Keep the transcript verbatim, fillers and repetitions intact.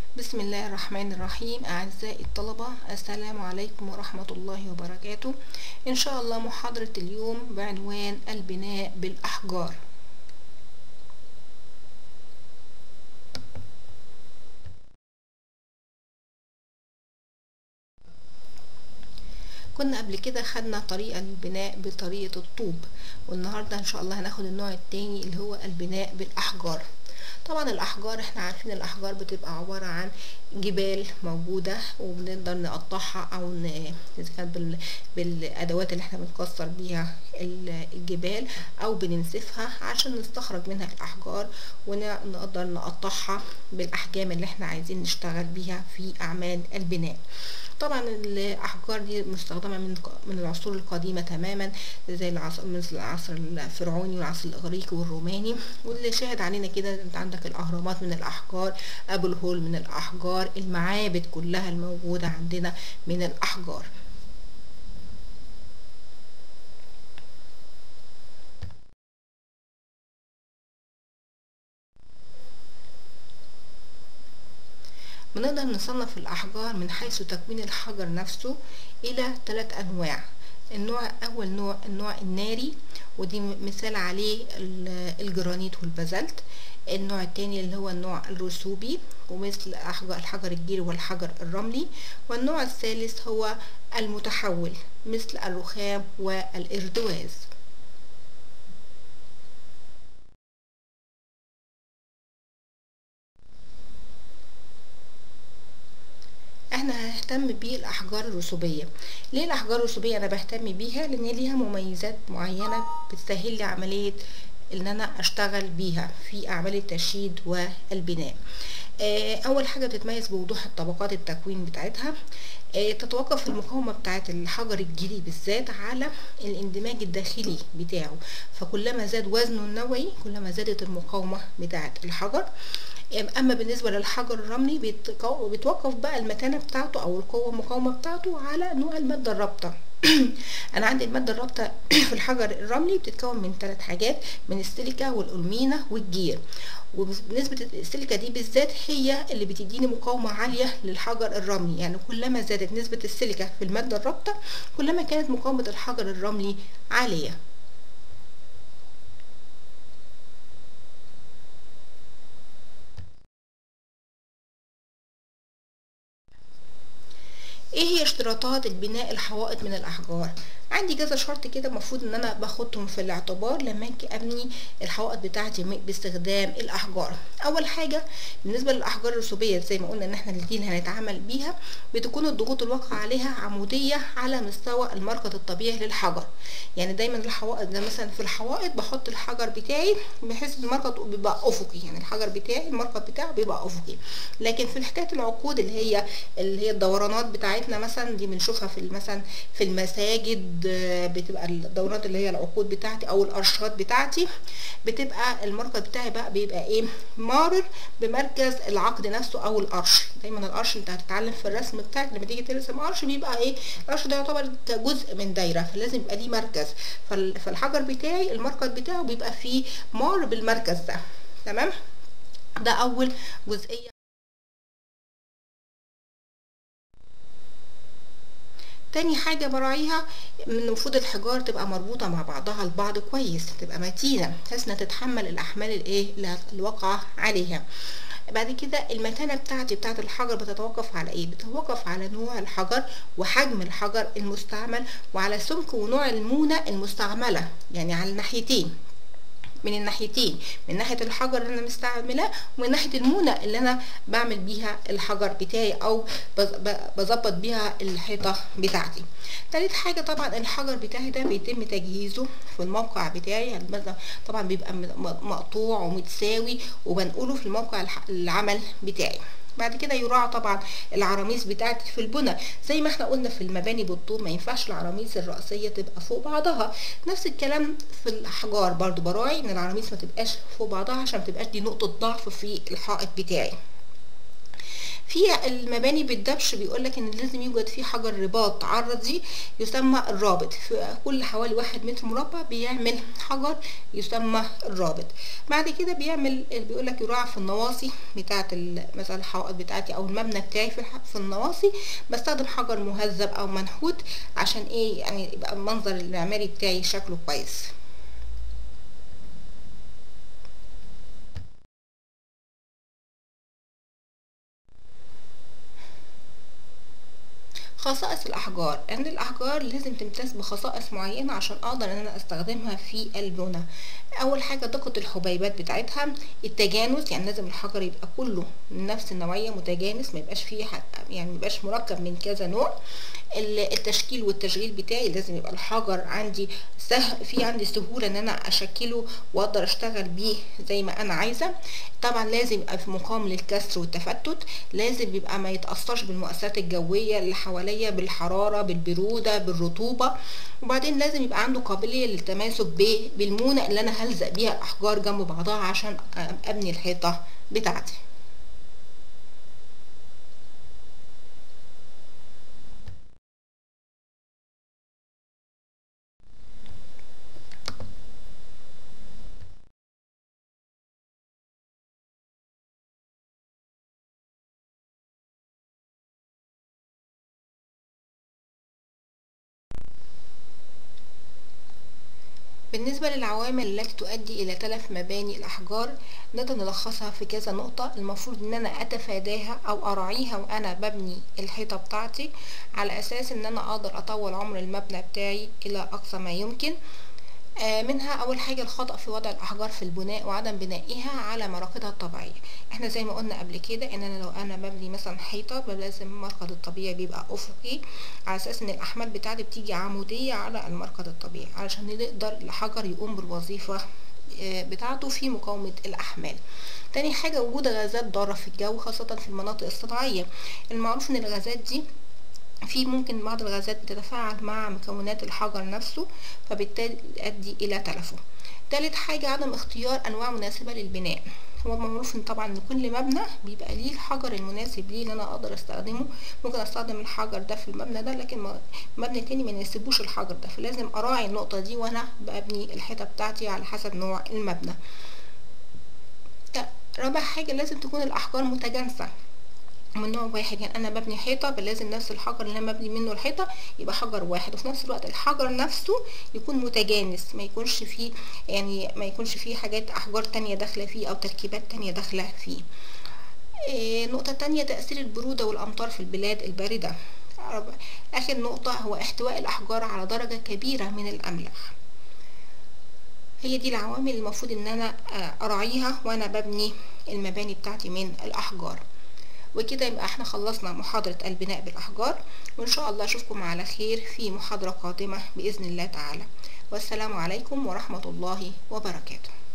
بسم الله الرحمن الرحيم. أعزائي الطلبة، السلام عليكم ورحمة الله وبركاته. إن شاء الله محاضرة اليوم بعنوان البناء بالأحجار. كنا قبل كده خدنا طريقة البناء بطريقة الطوب، والنهاردة إن شاء الله هناخد النوع التاني اللي هو البناء بالأحجار. طبعا الأحجار احنا عارفين الأحجار بتبقى عبارة عن جبال موجودة وبنقدر نقطعها أو إذا كانت بالأدوات اللي احنا بنكسر بيها الجبال أو بننسفها عشان نستخرج منها الأحجار ونقدر نقطعها بالأحجام اللي احنا عايزين نشتغل بيها في أعمال البناء. طبعا الأحجار دي مستخدمة من من العصور القديمة تماما، زي العصر مثل العصر الفرعوني والعصر الإغريقي والروماني، واللي شاهد علينا كده انت عندك الأهرامات من الأحجار، أبو الهول من الأحجار، المعابد كلها الموجودة عندنا من الأحجار. بنقدر نصنف الأحجار من حيث تكوين الحجر نفسه إلى ثلاث أنواع. النوع أول نوع النوع الناري، ودي مثال عليه الجرانيت والبازلت. النوع الثاني اللي هو النوع الرسوبي، ومثل الحجر الجيري والحجر الرملي. والنوع الثالث هو المتحول مثل الرخام والإردواز. احنا هنهتم بالاحجار الرسوبيه. ليه الاحجار الرسوبيه انا بهتم بيها؟ لان ليها مميزات معينه بتسهل لي عمليه ان انا اشتغل بيها في اعمال التشييد والبناء. اول حاجه بتتميز بوضوح الطبقات التكوين بتاعتها. تتوقف المقاومه بتاعه الحجر الجيري بالذات على الاندماج الداخلي بتاعه، فكلما زاد وزنه النوعي كلما زادت المقاومه بتاعه الحجر. اما بالنسبه للحجر الرملي بيتوقف بقى المتانه بتاعته او القوه المقاومه بتاعته على نوع الماده الرابطه. انا عندي الماده الرابطه في الحجر الرملي بتتكون من ثلاث حاجات، من السيليكا والألمينا والجير. وبنسبه السيليكا دي بالذات هي اللي بتديني مقاومه عاليه للحجر الرملي، يعني كلما زادت نسبه السيليكا في الماده الرابطه كلما كانت مقاومه الحجر الرملي عاليه. ايه هي اشتراطات البناء الحوائط من الاحجار؟ عندي كذا شرط كده المفروض ان انا باخدهم في الاعتبار لما اجي ابني الحوائط بتاعتي باستخدام الاحجار. اول حاجه بالنسبه للاحجار الرسوبيه، زي ما قلنا ان احنا دي اللي هنتعامل بيها، بتكون الضغوط الواقعه عليها عموديه على مستوى المركز الطبيعي للحجر. يعني دايما الحوائط ده مثلا في الحوائط بحط الحجر بتاعي بحيث المركز بيبقى افقي، يعني الحجر بتاعي المركز بتاعه بيبقى افقي. لكن في حكايه العقود اللي هي اللي هي الدورانات بتاعتنا مثلا، دي بنشوفها في مثلا في المساجد، بتبقى الدورات اللي هي العقود بتاعتي او الارشات بتاعتي، بتبقى المركز بتاعي بقى بيبقى ايه؟ مارر بمركز العقد نفسه او القرش. دايما القرش انت هتتعلم في الرسم بتاعك لما تيجي ترسم قرش بيبقى ايه؟ القرش ده يعتبر كجزء من دايره، فلازم يبقى ليه مركز. فالحجر بتاعي المركز بتاعه بيبقى فيه مار بالمركز ده. تمام؟ ده اول جزئيه. تاني حاجة براعيها من المفروض الحجار تبقى مربوطة مع بعضها البعض كويس، تبقى متينة بحيث انها تتحمل الاحمال الايه اللي واقعة عليها. بعد كده المتانة بتاعتي بتاعت الحجر بتتوقف على ايه؟ بتتوقف على نوع الحجر وحجم الحجر المستعمل وعلى سمك ونوع المونة المستعملة، يعني على الناحيتين، من الناحيتين، من ناحيه الحجر اللي انا مستعملاه ومن ناحيه المونه اللي انا بعمل بيها الحجر بتاعي او بظبط بيها الحيطه بتاعتي. تالت حاجه طبعا الحجر بتاعي ده بيتم تجهيزه في الموقع بتاعي، يعني طبعا بيبقى مقطوع ومتساوي وبنقوله في الموقع العمل بتاعي. بعد كده يراعى طبعا العراميس بتاعتي في البنى، زي ما احنا قلنا في المباني بالطوب ما ينفعش العراميس الرئيسيه تبقى فوق بعضها. نفس الكلام في الاحجار برضو براعي ان العراميس ما تبقاش فوق بعضها عشان ما تبقاش دي نقطه ضعف في الحائط بتاعي. في المباني بالدبش بيقولك ان لازم يوجد فيه حجر رباط عرضي يسمى الرابط، في كل حوالي واحد متر مربع بيعمل حجر يسمى الرابط. بعد كده بيعمل بيقولك يراعى في النواصي بتاعه مثلا الحوائط بتاعتي او المبنى بتاعي، في في النواصي بستخدم حجر مهذب او منحوت عشان ايه يعني يبقى المنظر المعماري بتاعي شكله كويس. خصائص الأحجار، أن الأحجار لازم تمتاز بخصائص معينة عشان أقدر أن أنا أستخدمها في البناء. أول حاجة دقة الحبيبات بتاعتها، التجانس، يعني لازم الحجر يبقى كله من نفس النوعية متجانس، ما يبقاش فيه يعني ما يبقاش مركب من كذا نوع. التشكيل والتشغيل بتاعي لازم يبقى الحجر عندي سهل، في عندي سهولة ان انا اشكله واقدر اشتغل بيه زي ما انا عايزة. طبعا لازم يبقى في مقاوم للكسر والتفتت، لازم يبقى ما يتأثرش بالمؤثرات الجوية اللي حواليا، بالحرارة بالبرودة بالرطوبة. وبعدين لازم يبقى عنده قابلية للتماسك بالمونة اللي انا هلزق بيها الاحجار جنب بعضها عشان ابني الحيطة بتاعتي. بالنسبة للعوامل التي تؤدي إلى تلف مباني الأحجار نقدر نلخصها في كذا نقطة المفروض إن أنا أتفاداها أو أراعيها وأنا ببني الحيطة بتاعتي، على أساس إن أنا أقدر أطول عمر المبنى بتاعي إلى أقصى ما يمكن. منها اول حاجه الخطأ في وضع الاحجار في البناء وعدم بنائها على مراقدها الطبيعيه. احنا زي ما قلنا قبل كده ان انا لو انا ببني مثلا حيطه لازم المرقد الطبيعي بيبقى افقي، على اساس ان الاحمال بتاعتي بتيجي عموديه على المرقد الطبيعي علشان يقدر الحجر يقوم بالوظيفه بتاعته في مقاومه الاحمال. تاني حاجه وجود غازات ضاره في الجو خاصه في المناطق الصناعيه. المعروف ان الغازات دي في ممكن بعض الغازات بتتفاعل مع مكونات الحجر نفسه فبالتالي تؤدي الى تلفه. تالت حاجة عدم اختيار انواع مناسبة للبناء. هو معروف ان طبعا ان كل مبنى بيبقى ليه الحجر المناسب ليه اللي انا اقدر استخدمه. ممكن استخدم الحجر ده في المبنى ده لكن مبنى تاني ما يناسبوش الحجر ده، فلازم اراعي النقطة دي وانا ببني الحيطة بتاعتي على حسب نوع المبنى. رابع حاجة لازم تكون الاحجار متجانسة من نوع واحد، يعني انا ببني حيطه لازم نفس الحجر اللي انا ببني منه الحيطه يبقى حجر واحد، وفي نفس الوقت الحجر نفسه يكون متجانس، ما يكونش فيه يعني ما يكونش فيه حاجات احجار تانية داخله فيه او تركيبات تانية داخله فيه. إيه نقطه تانية تاثير البروده والامطار في البلاد البارده. اخر نقطه هو احتواء الاحجار على درجه كبيره من الاملاح. هي دي العوامل المفروض ان انا اراعيها وانا ببني المباني بتاعتي من الاحجار. وكده يبقى احنا خلصنا محاضرة البناء بالأحجار، وإن شاء الله أشوفكم على خير في محاضرة قادمة بإذن الله تعالى. والسلام عليكم ورحمة الله وبركاته.